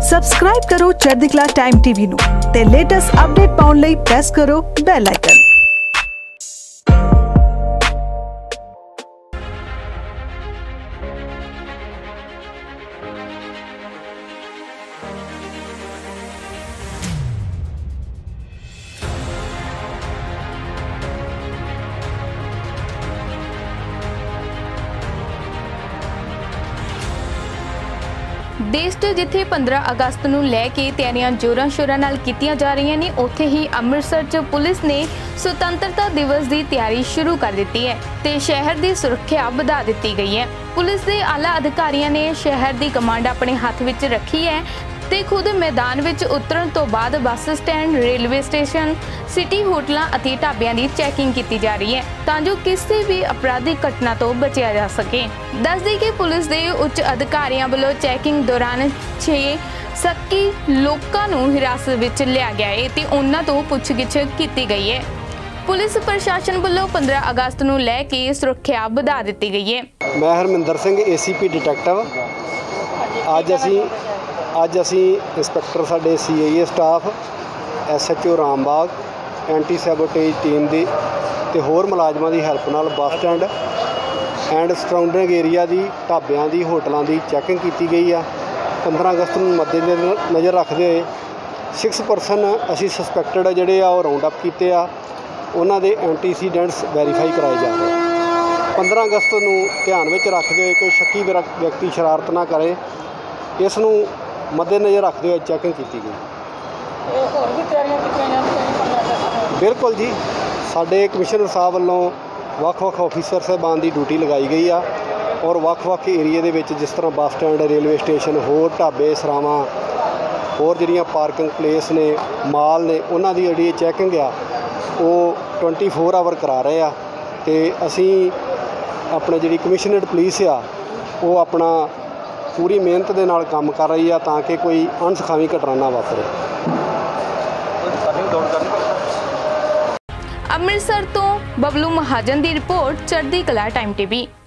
Subscribe ਕਰੋ ਚੜ੍ਹਦੀ ਕਲਾ ਟਾਈਮ ਟੀਵੀ ਨੂੰ ਤੇ ਲੇਟੈਸਟ ਅਪਡੇਟ ਪਾਉਣ ਲਈ ਪ੍ਰੈਸ ਕਰੋ ਬੈਲ ਆਈਕਨ। देश 'ਚ जिथे 15 अगस्त ਨੂੰ ਲੈ ਕੇ ਤਿਆਰੀਆਂ ਜ਼ੋਰਾਂ ਸ਼ੋਰਾਂ ਨਾਲ ਕੀਤੀਆਂ ਜਾ ਰਹੀਆਂ ਨੇ, ਉੱਥੇ ਹੀ ਅੰਮ੍ਰਿਤਸਰ 'ਚ ਪੁਲਿਸ ਨੇ ਸੁਤੰਤਰਤਾ ਦਿਵਸ ਦੀ ਤਿਆਰੀ ਸ਼ੁਰੂ ਕਰ ਦਿੱਤੀ ਹੈ ਤੇ ਸ਼ਹਿਰ ਦੀ ਸੁਰੱਖਿਆ ਵਧਾ ਦਿੱਤੀ ਗਈ ਹੈ। ਪੁਲਿਸ ਦੇ ਆਲਾ ਅਧਿਕਾਰੀਆਂ ਨੇ ਸ਼ਹਿਰ ਦੀ ਕਮਾਂਡ ਆਪਣੇ ਹੱਥ ਵਿੱਚ ਰੱਖੀ ਹੈ ਤੇ खुद मैदान विच उतरन तो बाद bus stand, railway station, city होटलों अते ढाबियां की चैकिंग की जा रही है तां जो किसी भी अपराधिक घटना तो बचिया जा सके। दस दी कि पुलिस के उच्च अधिकारियों वालों चैकिंग दौरान 6 शक्की लोगों को हिरासत विच लिया गया है ते उन्हां तों पुछगिछ की गई है। पुलिस प्रशासन वालों 15 अगस्त को लैके सुरक्षा बढ़ा दी गई है। मैं हरमिंदर सिंह ACP डिटेक्टिव। ਅੱਜ ਅਸੀਂ ਇੰਸਪੈਕਟਰ ਸਾਡੇ CIA staff, SHO Rambagh, anti sabotage team ਦੀ ਤੇ ਹੋਰ ਮੁਲਾਜ਼ਮਾਂ ਦੀ ਹੈਲਪ ਨਾਲ bus stand and surrounding area ਦੀ ਢਾਬਿਆਂ ਦੀ ਹੋਟਲਾਂ ਦੀ ਚੈਕਿੰਗ ਕੀਤੀ ਗਈ ਆ। 15 ਅਗਸਤ ਨੂੰ ਮੱਦੇਨਜ਼ਰ ਰੱਖਦੇ ਹੋਏ 6 ਪਰਸਨ ਅਸੀਂ ਸਸਪੈਕਟਡ ਜਿਹੜੇ ਆ ਉਹ ਰਾਉਂਡ ਅਪ ਕੀਤੇ ਆ। ਉਹਨਾਂ ਦੇ ਐਂਟੀਸੀਡੈਂਟਸ ਵੈਰੀਫਾਈ ਕਰਾਏ ਜਾ ਰਹੇ ਆ। 15 ਅਗਸਤ ਨੂੰ ਧਿਆਨ ਵਿੱਚ ਰੱਖਦੇ ਹੋਏ ਕੋਈ ਸ਼ੱਕੀ ਵਿਅਕਤੀ ਸ਼ਰਾਰਤ ਨਾ ਕਰੇ, ਇਸ ਨੂੰ मद्देनज़र रखते हुए चैकिंग की गई। और भी तैयारियां कीतियां जांदियां? बिल्कुल जी, साडे कमिश्नर साहब वालों ਵੱਖ-ਵੱਖ ऑफिसर साहबान की ड्यूटी लगाई गई आ और ਵੱਖ-ਵੱਖ एरिए दे विच जिस तरह बस स्टैंड, रेलवे स्टेशन, होर ढाबे सरावां, होर जिहड़ियां पार्किंग प्लेस ने, माल ने, उन्हां दी जिहड़ी चैकिंग आ वो 24 आवर करा रहे आ ते असीं अपने जिहड़ी कमिश्नर्ड पुलिस आ वो अपना पूरी मेहनत के नाल काम कर रही है ताकि कोई अणसुखावी घटना ना वापरे। अमृतसर तो बबलू महाजन की रिपोर्ट, चढ़दी कला टाइम टीवी।